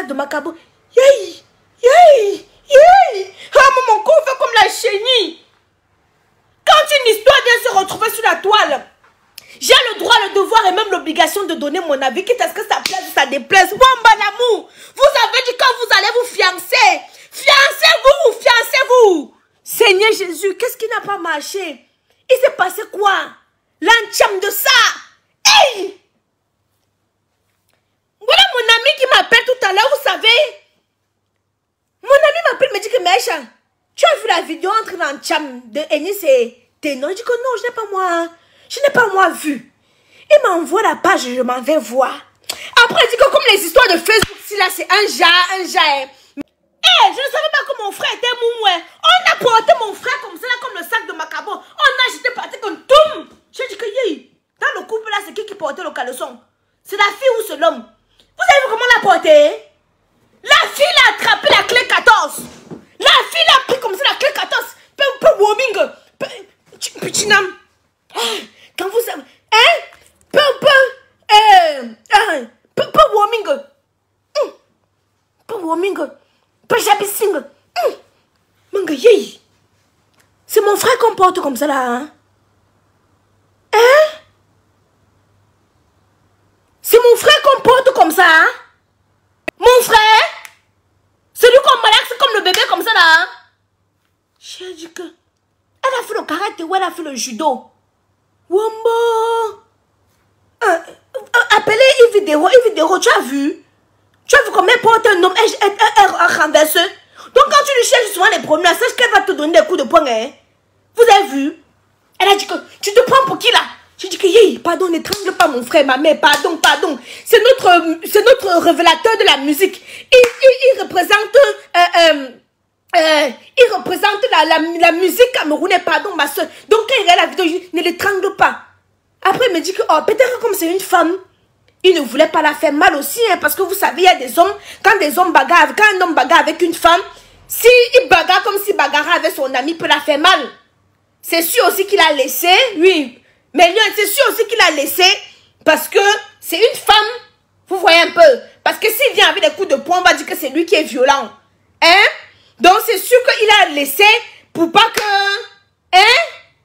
de Macabo. Yay! Yay! Yay! Ah, mon corps fait comme la chenille. Quand une histoire vient se retrouver sur la toile, j'ai le droit, le devoir et même l'obligation de donner mon avis, quitte à ce que ça plaise ou ça déplaise. Wamba l'amour, vous avez dit quand vous allez vous fiancer. Fiancez-vous, fiancez-vous. Seigneur Jésus, qu'est-ce qui n'a pas marché? Il s'est passé quoi? L'entième de ça. Hey! Voilà mon ami qui m'appelle tout à l'heure, vous savez. Mon ami m'appelle, me dit que Mecha, tu as vu la vidéo entre l'entième de Enis et Ténon? Je dis que non, je n'ai pas moi. Je n'ai pas moi vu. Il m'envoie la page, je m'en vais voir. Après, il dit que comme les histoires de Facebook, si là c'est un jar. Je ne savais pas que mon frère était moumoué. On a porté mon frère comme ça, là, comme le sac de Macabo. On a jeté par terre comme toum. J'ai dit que dans le couple là, c'est qui portait le caleçon? C'est la fille ou c'est l'homme? Vous avez vu comment on l'a porté? La fille l'a attrapé la clé 14. La fille l'a pris comme ça la clé 14. Peu warming. Putinam. Quand vous savez. Peu warming. Peu warming. C'est mon frère qu'on porte comme ça là. C'est mon frère qu'on porte comme ça. Mon frère. Celui qu'on malaxe comme le bébé comme ça là. J'ai dit que elle a fait le karaté ou elle a fait le judo. Wombo. Appelez une vidéo, tu as vu? Tu as vu comment elle porte un homme, elle renverse. Donc quand tu lui cherches souvent les premiers, sache qu'elle va te donner des coups de poing. Hein? Vous avez vu? Elle a dit que tu te prends pour qui là? J'ai dit que pardon, n'étrangle pas mon frère, ma mère, pardon. C'est notre révélateur de la musique. Il représente la musique camerounaise, pardon ma soeur. Donc quand il regarde la vidéo, je dis, ne l'étrangle pas. Après il me dit que peut-être comme c'est une femme, il ne voulait pas la faire mal aussi, hein, parce que vous savez, il y a des hommes, quand un homme bagarre avec une femme, s'il bagarre comme s'il bagarrait avec son ami, il peut la faire mal. C'est sûr aussi qu'il a laissé, oui. Mais c'est sûr aussi qu'il a laissé, parce que c'est une femme, vous voyez un peu. Parce que s'il vient avec des coups de poing, on va dire que c'est lui qui est violent. Hein? Donc c'est sûr qu'il a laissé pour pas que... Hein?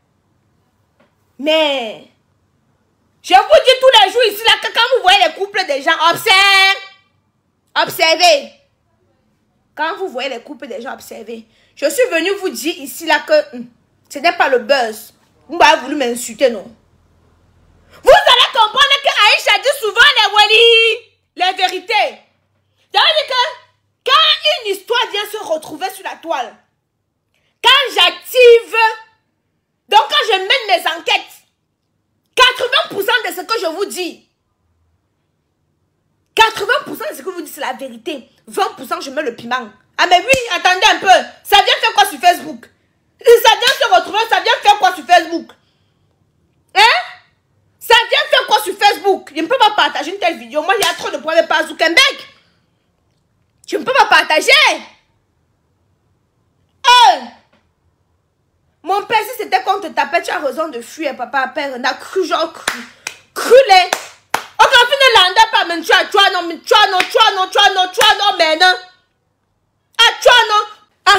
Mais... Je vous dis tous les jours ici, là, que quand vous voyez les couples des gens, observez. Quand vous voyez les couples des gens, observez. Je suis venue vous dire ici, là, que ce n'est pas le buzz. Vous m'avez voulu m'insulter, non? Vous allez comprendre que Aïcha dit souvent les vérités. Ça veut dire que quand une histoire vient se retrouver sur la toile, quand j'active, donc quand je mène mes enquêtes, 80% de ce que je vous dis, 80% de ce que vous dites, c'est la vérité. 20%, je mets le piment. Ah mais oui, attendez un peu. Ça vient faire quoi sur Facebook? Ça vient se retrouver, ça vient faire quoi sur Facebook? Hein? Ça vient faire quoi sur Facebook? Je ne peux pas partager une telle vidéo. Moi, il y a trop de problèmes par Zuckerberg. Je ne peux pas partager. Mon père, si c'était qu'on te tapait, tu as raison de fuir, papa, père. On a cru, genre cru. Crulé. On va finir l'anda pas, mais tu as non, mais non. Ah, tu as non.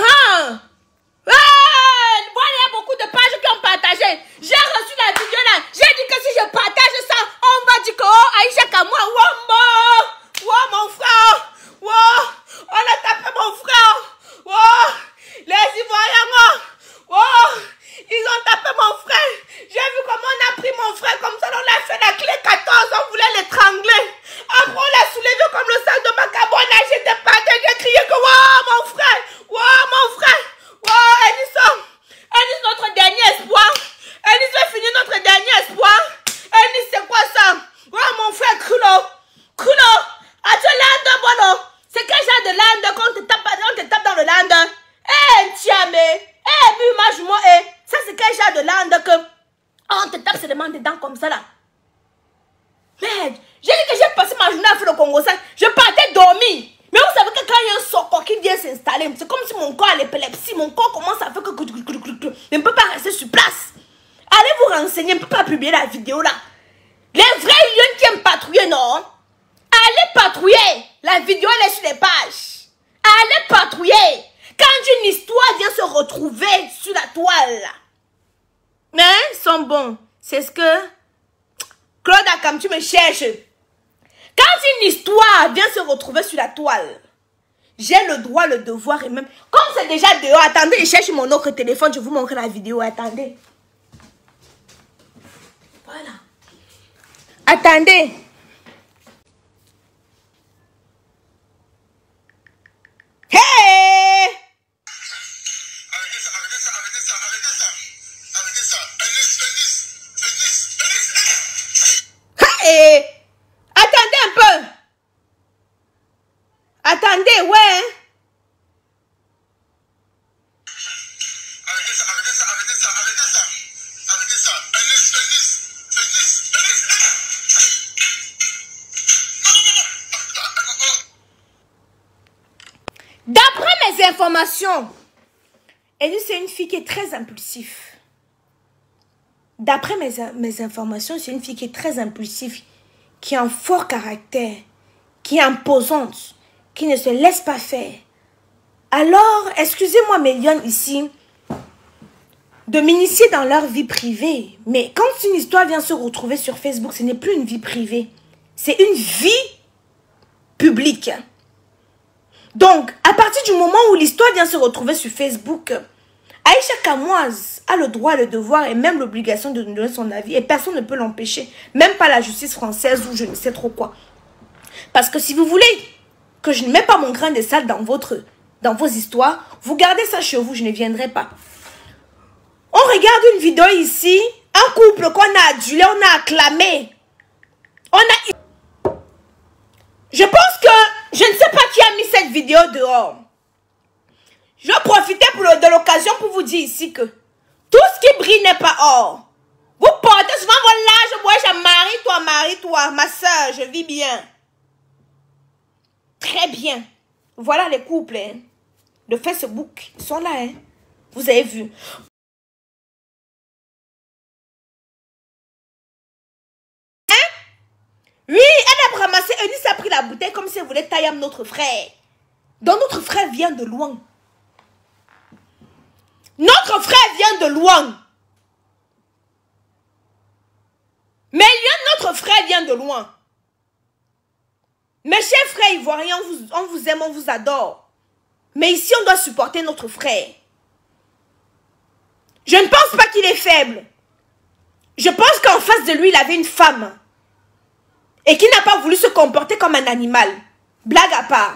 Voilà, il y a beaucoup de pages qui ont partagé. J'ai reçu la vidéo là. J'ai dit que si je partage ça, on va dire que Aïcha Kamwa, mon frère. On a tapé mon frère. Les Ivoiriens, ils ont tapé mon frère. J'ai vu comment on a pris mon frère comme ça. On a fait la clé 14. On voulait l'étrangler. Après, on l'a soulevé comme le sac de Macabo. On a jeté par terre. J'ai crié que mon frère. Mon frère. Enis, notre dernier espoir. Enis va finir notre dernier espoir. Enis, c'est quoi ça? Mon frère, Krulo. As-tu l'ande, Bono? C'est quel genre de lande qu'on te tape dans le lande? Tiamé. Ça c'est quel genre de lande que on te tape seulement dedans comme ça là? Merde, j'ai dit que j'ai passé ma journée à faire le Congo ça. Je partais dormir. Mais vous savez que quand il y a un socor qui vient s'installer, c'est comme si mon corps a l'épilepsie, mon corps commence à faire que... Je ne peux pas rester sur place. Allez vous renseigner, je ne peux pas publier la vidéo là. Les vrais lions qui aiment patrouiller, non? Allez patrouiller. La vidéo, elle est sur les pages. Allez patrouiller. Quand une histoire vient se retrouver sur la toile. Mais ils sont bons. C'est ce que... Claude Akam, tu me cherches. Quand une histoire vient se retrouver sur la toile, j'ai le droit, le devoir et même... Comme c'est déjà dehors, attendez, je cherche mon autre téléphone, je vous montre la vidéo, attendez. Voilà. Attendez. Hey! Hey! Attendez un peu. Attendez, ouais. D'après mes informations, Eunice c'est une fille qui est très impulsive. D'après mes informations, c'est une fille qui est très impulsive, qui a un fort caractère, qui est imposante, qui ne se laisse pas faire. Alors, excusez-moi mes lionnes ici, de m'initier dans leur vie privée. Mais quand une histoire vient se retrouver sur Facebook, ce n'est plus une vie privée. C'est une vie publique. Donc, à partir du moment où l'histoire vient se retrouver sur Facebook, Aïcha Kamoise a le droit, le devoir et même l'obligation de donner son avis. Et personne ne peut l'empêcher. Même pas la justice française ou je ne sais trop quoi. Parce que si vous voulez que je ne mette pas mon grain de sable dans vos histoires, vous gardez ça chez vous, je ne viendrai pas. On regarde une vidéo ici, un couple qu'on a adulé, on a acclamé. Je pense que je ne sais pas qui a mis cette vidéo dehors. Je vais profiter de l'occasion pour vous dire ici que tout ce qui brille n'est pas or. Vous portez souvent vos larges, moi, marie-toi, ma soeur, je vis bien. Très bien. Voilà les couples de Facebook. Ils sont là. Vous avez vu. Oui, elle a ramassé. Eunice a pris la bouteille comme si elle voulait tailler notre frère. Donc notre frère vient de loin. Notre frère vient de loin. Mais notre frère vient de loin. Mes chers frères ivoiriens, on vous aime, on vous adore. Mais ici, on doit supporter notre frère. Je ne pense pas qu'il est faible. Je pense qu'en face de lui, il avait une femme. Et qu'il n'a pas voulu se comporter comme un animal. Blague à part.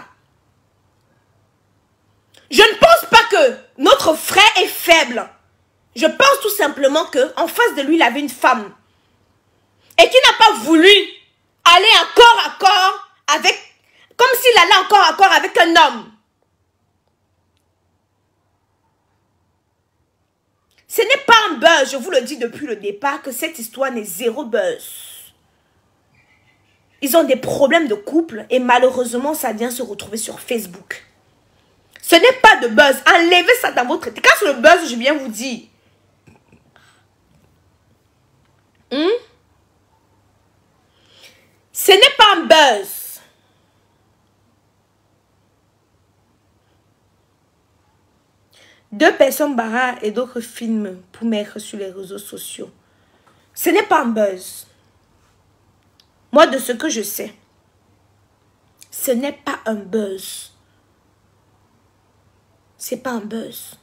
Je ne pense pas que notre frère est faible. Je pense tout simplement qu'en face de lui, il avait une femme. Et qu'il n'a pas voulu aller en corps à corps avec... Comme s'il allait en corps à corps avec un homme. Ce n'est pas un buzz, je vous le dis depuis le départ, que cette histoire n'est zéro buzz. Ils ont des problèmes de couple et malheureusement, ça vient se retrouver sur Facebook. Ce n'est pas de buzz. Enlevez ça dans votre... Quand c'est le buzz, je viens vous dire. Ce n'est pas un buzz. Deux personnes barrent et d'autres films pour mettre sur les réseaux sociaux. Ce n'est pas un buzz. Moi, de ce que je sais, ce n'est pas un buzz. C'est pas un buzz.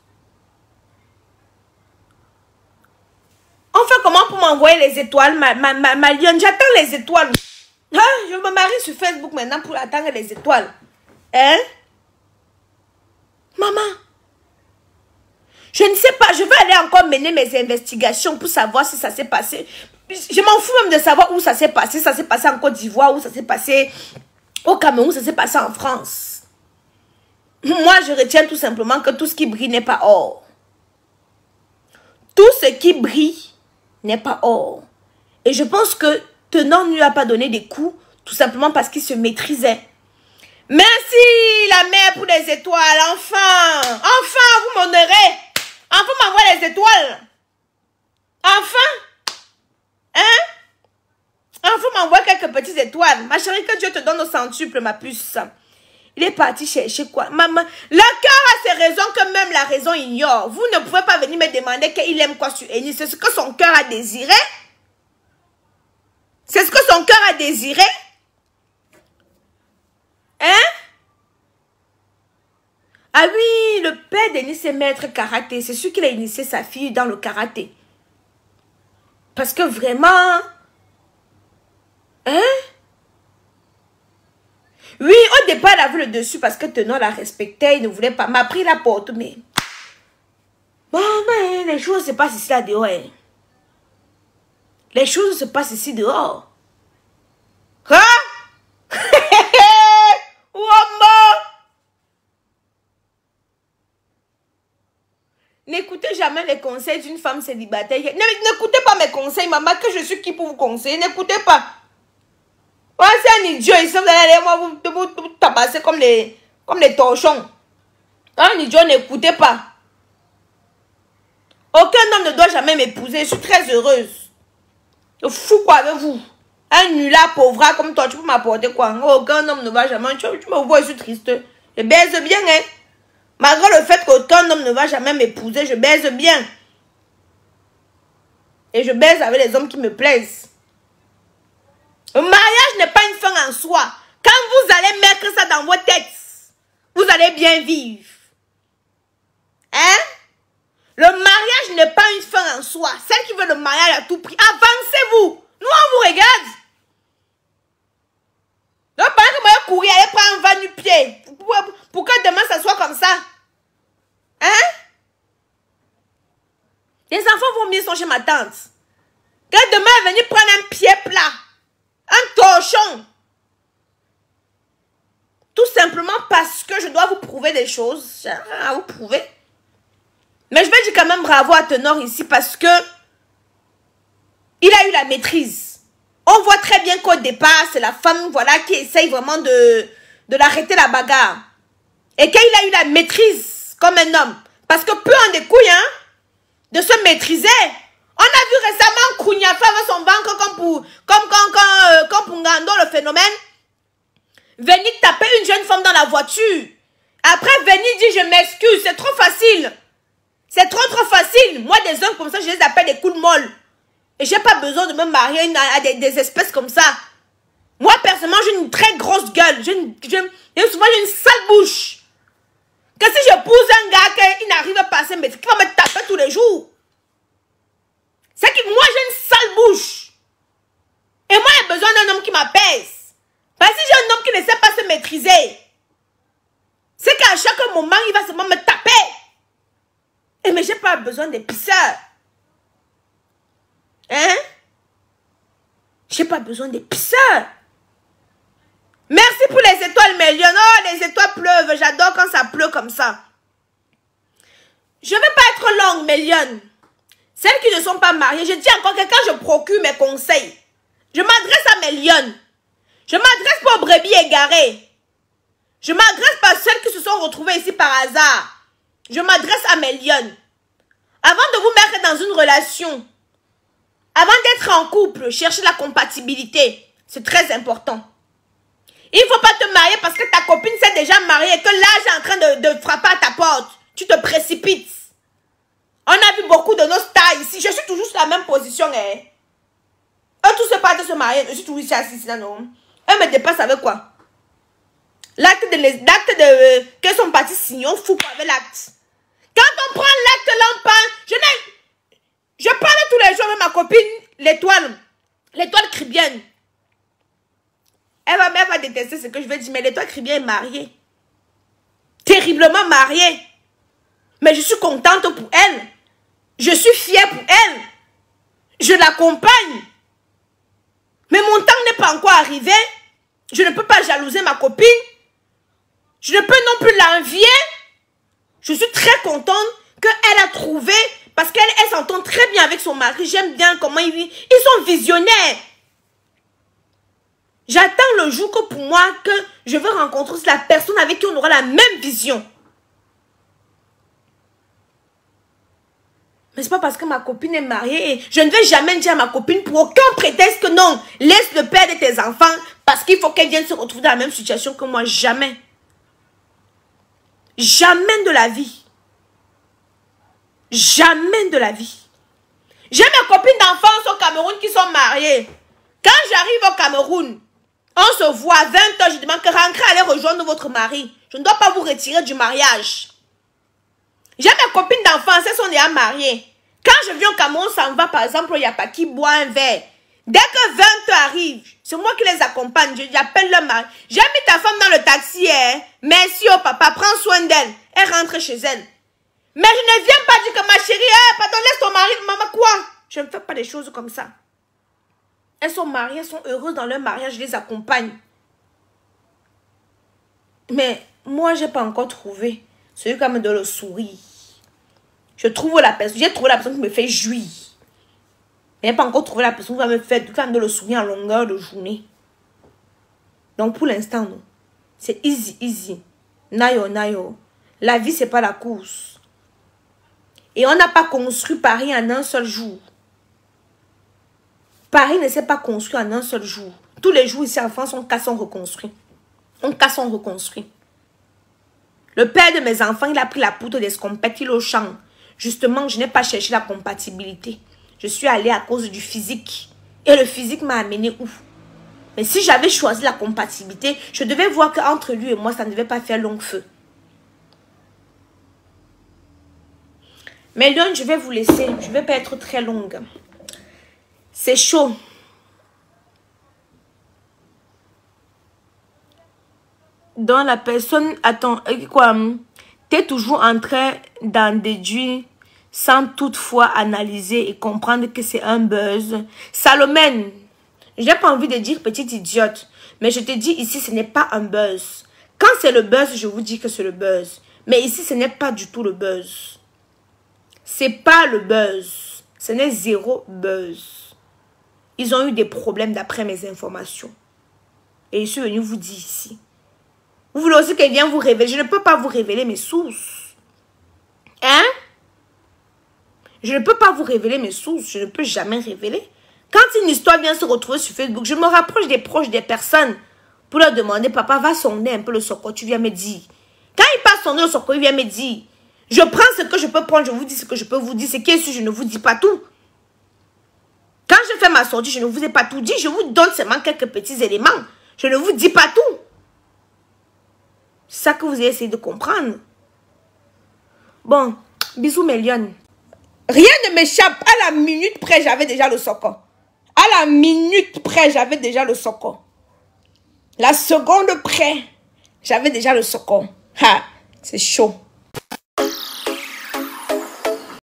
On fait comment pour m'envoyer les étoiles, ma lionne? J'attends les étoiles. Ah, je me marie sur Facebook maintenant pour attendre les étoiles. Hein? Maman. Je ne sais pas, je vais aller encore mener mes investigations pour savoir si ça s'est passé. Je m'en fous même de savoir où ça s'est passé. Ça s'est passé en Côte d'Ivoire, où ça s'est passé au Cameroun, ça s'est passé en France. Moi, je retiens tout simplement que tout ce qui brille n'est pas or. Tout ce qui brille n'est pas or. Et je pense que Tenant ne lui a pas donné des coups, tout simplement parce qu'il se maîtrisait. Merci la mère pour les étoiles, enfin. Enfin, vous m'honorez. Enfin, m'envoie les étoiles. Enfin. Hein? Enfin, m'envoie quelques mes petites étoiles. Ma chérie, que Dieu te donne au centuple, ma puce. Il est parti chercher quoi? Maman, le cœur a ses raisons que même la raison ignore. Vous ne pouvez pas venir me demander qu'il aime quoi sur Eni. C'est ce que son cœur a désiré. C'est ce que son cœur a désiré. Hein? Ah oui, le père d'Eni, c'est maître karaté. C'est sûr qu'il a initié sa fille dans le karaté. Parce que vraiment... Hein? Oui, au départ, elle a vu le dessus parce que Tenor la respectait. Il ne voulait pas. M'a pris la porte, mais... Bon, mais les choses se passent ici, là, dehors. Hein. Les choses se passent ici, dehors. Quoi? N'écoutez jamais les conseils d'une femme célibataire. N'écoutez pas mes conseils, maman, que je suis qui pour vous conseiller. N'écoutez pas. Ouais, c'est un idiot ici, vous allez aller, moi, vous tabasser comme les torchons. Un idiot, n'écoutez pas. Aucun homme ne doit jamais m'épouser. Je suis très heureuse. Je fous quoi avec vous? Un nulard pauvre comme toi, tu peux m'apporter quoi? Aucun homme ne va jamais. Tu me vois, je suis triste. Je baise bien, hein. Malgré le fait qu'aucun homme ne va jamais m'épouser, je baise bien. Et je baise avec les hommes qui me plaisent. Le mariage n'est pas une fin en soi. Quand vous allez mettre ça dans vos têtes, vous allez bien vivre. Hein? Le mariage n'est pas une fin en soi. Celle qui veut le mariage à tout prix, avancez-vous. Nous, on vous regarde. Donc, pendant que moi, je courir, aller prendre un van du pied. Pour que demain, ça soit comme ça. Hein? Les enfants vont venir sont chez ma tante. Que demain, elle va venir prendre un pied plat. Un torchon. Tout simplement parce que je dois vous prouver des choses. À vous prouver. Mais je vais dire quand même bravo à Tenor ici parce que il a eu la maîtrise. On voit très bien qu'au départ, c'est la femme voilà, qui essaye vraiment de l'arrêter la bagarre. Et qu'il a eu la maîtrise comme un homme. Parce que peu en des couilles, hein, de se maîtriser. On a vu récemment Kouniafa avec son ventre comme pour Ngando, le phénomène. Venir taper une jeune femme dans la voiture. Après, venir dire je m'excuse, c'est trop facile. C'est trop facile. Moi, des hommes comme ça, je les appelle des coups de molle. Et j'ai pas besoin de me marier à des espèces comme ça. Moi, personnellement, j'ai une très grosse gueule. Souvent, j'ai une sale bouche. Que si j'épouse un gars qui n'arrive pas à passer, mais qui va me taper tous les jours. C'est que moi, j'ai une sale bouche. Et moi, j'ai besoin d'un homme qui m'apaise. Parce que si j'ai un homme qui ne sait pas se maîtriser, c'est qu'à chaque moment, il va seulement me taper. Et mais j'ai pas besoin des pisseurs. Hein? J'ai pas besoin des pisseurs. Merci pour les étoiles, Mélion. Oh, les étoiles pleuvent. J'adore quand ça pleut comme ça. Je ne vais pas être longue, Mélion. Celles qui ne sont pas mariées, je dis encore que quand je procure mes conseils, je m'adresse à Mélion. Je m'adresse pas aux brebis égarées. Je m'adresse pas à celles qui se sont retrouvées ici par hasard. Je m'adresse à Mélion. Avant de vous mettre dans une relation, avant d'être en couple, cherchez la compatibilité. C'est très important. Il ne faut pas te marier parce que ta copine s'est déjà mariée et que l'âge est en train de frapper à ta porte. Tu te précipites. On a vu beaucoup de nos stars ici. Je suis toujours sur la même position. Hein. Eux tous se partent de se marier. Je suis toujours ici assise. Non. Eux me dépassent avec quoi? L'acte que sont partis signer, on fout pas avec l'acte. Quand on prend l'acte, là, on parle. Je parle tous les jours avec ma copine, l'étoile cribienne. Elle va détester ce que je vais dire, mais l'étoile cribienne est mariée. Terriblement mariée. Mais je suis contente pour elle. Je suis fière pour elle. Je l'accompagne. Mais mon temps n'est pas encore arrivé. Je ne peux pas jalouser ma copine. Je ne peux non plus l'envier. Je suis très contente qu'elle a trouvé, parce qu'elle s'entend très bien avec son mari. J'aime bien comment ils vivent. Ils sont visionnaires. J'attends le jour que pour moi, que je veux rencontrer la personne avec qui on aura la même vision. Mais c'est pas parce que ma copine est mariée. Et je ne vais jamais dire à ma copine pour aucun prétexte que non. Laisse le père de tes enfants parce qu'il faut qu'elle vienne se retrouver dans la même situation que moi. Jamais. Jamais de la vie. Jamais de la vie. J'ai mes copines d'enfance au Cameroun qui sont mariées. Quand j'arrive au Cameroun, on se voit à 20 h, je demande que rentrez, allez rejoindre votre mari. Je ne dois pas vous retirer du mariage. J'ai mes copines d'enfance, elles sont déjà mariées. Quand je viens au Cameroun, ça me va, par exemple, il y a pas qui boit un verre. Dès que 20 h arrive, c'est moi qui les accompagne. J'appelle le mari. J'ai mis ta femme dans le taxi, hein. Merci au papa, prends soin d'elle. Elle rentre chez elle. Mais je ne viens pas dire que ma chérie, pardon, laisse ton mari, maman, quoi? Je ne fais pas des choses comme ça. Elles sont mariées, elles sont heureuses dans leur mariage, je les accompagne. Mais moi, je n'ai pas encore trouvé celui qui me donne le sourire. J'ai trouvé la personne qui me fait jouir. Mais je n'ai pas encore trouvé la personne qui va me faire de le sourire en longueur de journée. Donc pour l'instant, non. C'est easy, easy. Nayo, nayo. La vie, ce n'est pas la course. Et on n'a pas construit Paris en un seul jour. Paris ne s'est pas construit en un seul jour. Tous les jours ici en France, on casse, on reconstruit. On casse, on reconstruit. Le père de mes enfants, il a pris la poudre d'escompette, il est au champ. Justement, je n'ai pas cherché la compatibilité. Je suis allée à cause du physique. Et le physique m'a amené où? Mais si j'avais choisi la compatibilité, je devais voir qu'entre lui et moi, ça ne devait pas faire long feu. Mais donc, je vais vous laisser. Je ne vais pas être très longue. C'est chaud. Donc, la personne... Attends, quoi? Tu es toujours en train d'en déduire sans toutefois analyser et comprendre que c'est un buzz. Salomène, je n'ai pas envie de dire petite idiote, mais je te dis ici, ce n'est pas un buzz. Quand c'est le buzz, je vous dis que c'est le buzz. Mais ici, ce n'est pas du tout le buzz. C'est pas le buzz. Ce n'est zéro buzz. Ils ont eu des problèmes d'après mes informations. Et je suis venue vous dire ici. Vous voulez aussi qu'elle vienne vous révéler. Je ne peux pas vous révéler mes sources. Hein? Je ne peux pas vous révéler mes sources. Je ne peux jamais révéler. Quand une histoire vient se retrouver sur Facebook, je me rapproche des proches des personnes pour leur demander, papa, va sonder un peu le soko, tu viens me dire. Quand il passe sonder le soko, il vient me dire. Je prends ce que je peux prendre, je vous dis ce que je peux vous dire. C'est qui est sûr, je ne vous dis pas tout. Quand je fais ma sortie, je ne vous ai pas tout dit. Je vous donne seulement quelques petits éléments. Je ne vous dis pas tout. C'est ça que vous avez essayé de comprendre. Bon, bisous mes lionnes. Rien ne m'échappe. À la minute près, j'avais déjà le soko. À la minute près, j'avais déjà le soko. La seconde près, j'avais déjà le soko. Ha, c'est chaud.